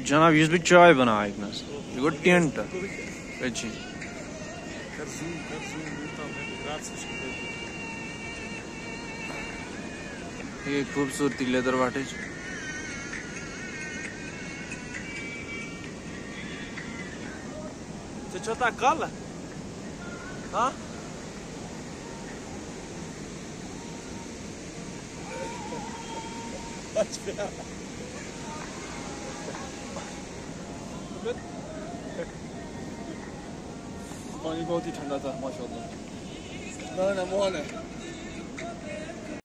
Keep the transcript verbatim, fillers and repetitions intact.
जनाब यह भी चाय बना ये गो टेंट अच्छी ये खूबसूरती लेदर वाटे Что так кала? А? पानी बहुत ही ठंडा था माशाल्लाह। ना ना मोहन है।